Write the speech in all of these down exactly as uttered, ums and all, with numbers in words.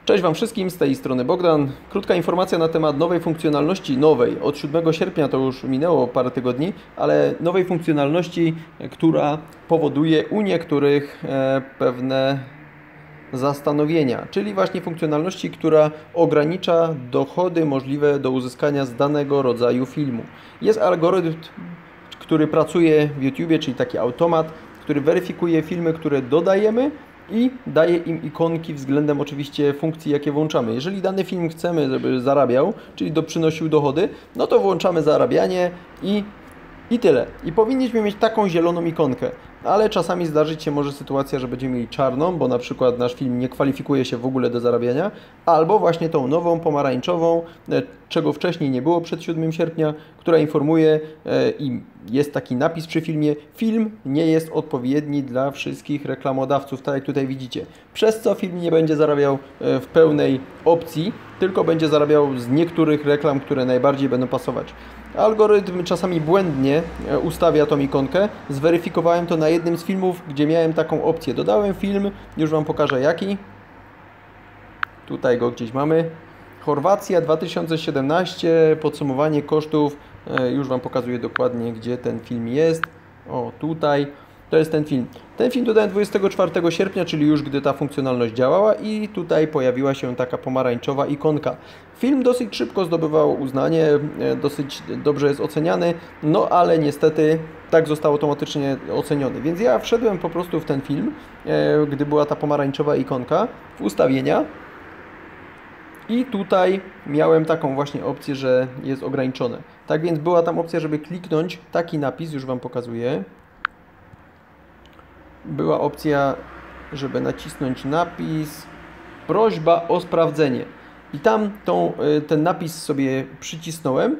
Cześć Wam wszystkim, z tej strony Bogdan. Krótka informacja na temat nowej funkcjonalności, nowej, od siódmego sierpnia, to już minęło parę tygodni, ale nowej funkcjonalności, która powoduje u niektórych e, pewne zastanowienia, czyli właśnie funkcjonalności, która ogranicza dochody możliwe do uzyskania z danego rodzaju filmu. Jest algorytm, który pracuje w YouTubie, czyli taki automat, który weryfikuje filmy, które dodajemy i daje im ikonki względem oczywiście funkcji, jakie włączamy. Jeżeli dany film chcemy, żeby zarabiał, czyli do przynosił dochody, no to włączamy zarabianie i, i tyle. I powinniśmy mieć taką zieloną ikonkę. Ale czasami zdarzyć się może sytuacja, że będziemy mieli czarną, bo na przykład nasz film nie kwalifikuje się w ogóle do zarabiania, albo właśnie tą nową, pomarańczową, czego wcześniej nie było przed siódmego sierpnia, która informuje i jest taki napis przy filmie: film nie jest odpowiedni dla wszystkich reklamodawców, tak jak tutaj widzicie. Przez co film nie będzie zarabiał w pełnej opcji, tylko będzie zarabiał z niektórych reklam, które najbardziej będą pasować. Algorytm czasami błędnie ustawia tą ikonkę. Zweryfikowałem to na jednym z filmów, gdzie miałem taką opcję. Dodałem film, już Wam pokażę jaki. Tutaj go gdzieś mamy. Chorwacja dwa tysiące siedemnaście, podsumowanie kosztów. Już Wam pokazuję dokładnie, gdzie ten film jest. O, tutaj. To jest ten film. Ten film dodałem dwudziestego czwartego sierpnia, czyli już gdy ta funkcjonalność działała, i tutaj pojawiła się taka pomarańczowa ikonka. Film dosyć szybko zdobywał uznanie, dosyć dobrze jest oceniany, no ale niestety tak został automatycznie oceniony. Więc ja wszedłem po prostu w ten film, gdy była ta pomarańczowa ikonka, w ustawienia. I tutaj miałem taką właśnie opcję, że jest ograniczone. Tak więc była tam opcja, żeby kliknąć taki napis, już Wam pokazuję. Była opcja, żeby nacisnąć napis prośba o sprawdzenie. I tam tą, ten napis sobie przycisnąłem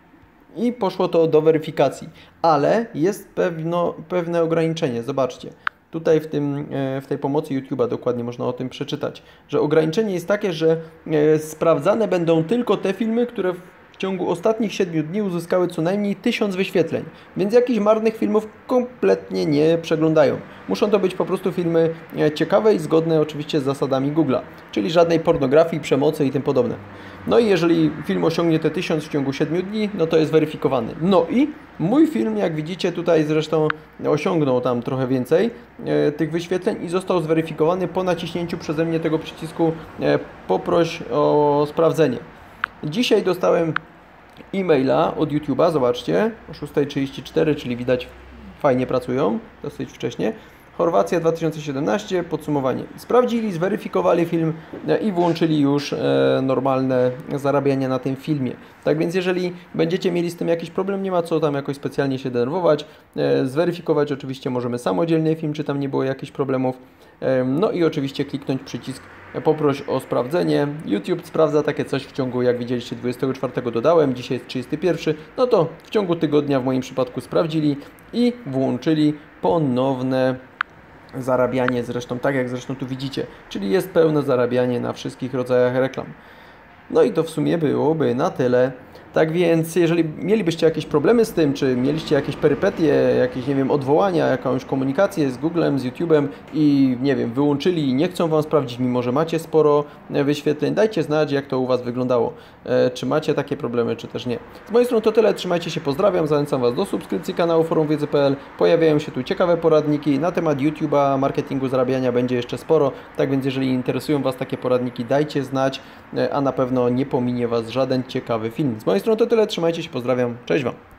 i poszło to do weryfikacji. Ale jest pewno, pewne ograniczenie. Zobaczcie. Tutaj w, tym, w tej pomocy YouTube'a dokładnie można o tym przeczytać, że ograniczenie jest takie, że sprawdzane będą tylko te filmy, które w ciągu ostatnich siedmiu dni uzyskały co najmniej tysiąc wyświetleń, więc jakichś marnych filmów kompletnie nie przeglądają. Muszą to być po prostu filmy ciekawe i zgodne oczywiście z zasadami Google'a, czyli żadnej pornografii, przemocy i tym podobne. No i jeżeli film osiągnie te tysiąc w ciągu siedmiu dni, no to jest weryfikowany. No i mój film, jak widzicie tutaj zresztą, osiągnął tam trochę więcej e, tych wyświetleń i został zweryfikowany po naciśnięciu przeze mnie tego przycisku e, poproś o sprawdzenie. Dzisiaj dostałem e-maila od YouTube'a, zobaczcie, o szósta trzydzieści cztery, czyli widać, fajnie pracują, dosyć wcześnie. Chorwacja dwa tysiące siedemnaście, podsumowanie. Sprawdzili, zweryfikowali film i włączyli już normalne zarabianie na tym filmie. Tak więc jeżeli będziecie mieli z tym jakiś problem, nie ma co tam jakoś specjalnie się denerwować. Zweryfikować oczywiście możemy samodzielnie film, czy tam nie było jakichś problemów. No i oczywiście kliknąć przycisk poproś o sprawdzenie. YouTube sprawdza takie coś w ciągu, jak widzieliście, dwudziestego czwartego dodałem, dzisiaj jest trzydziesty pierwszy. No to w ciągu tygodnia w moim przypadku sprawdzili i włączyli ponowne zarabianie, zresztą tak jak zresztą tu widzicie, czyli jest pełne zarabianie na wszystkich rodzajach reklam. No i to w sumie byłoby na tyle. Tak więc jeżeli mielibyście jakieś problemy z tym, czy mieliście jakieś perypetie, jakieś, nie wiem, odwołania, jakąś komunikację z Googlem, z YouTube'em i, nie wiem, wyłączyli i nie chcą Wam sprawdzić, mimo że macie sporo wyświetleń, dajcie znać, jak to u Was wyglądało. E, czy macie takie problemy, czy też nie. Z mojej strony to tyle, trzymajcie się, pozdrawiam, zachęcam Was do subskrypcji kanału forum wiedzy kropka p l. Pojawiają się tu ciekawe poradniki na temat YouTube'a, marketingu, zarabiania będzie jeszcze sporo, tak więc jeżeli interesują Was takie poradniki, dajcie znać, a na pewno nie pominie Was żaden ciekawy film. Z mojej strony to tyle, trzymajcie się, pozdrawiam, cześć Wam.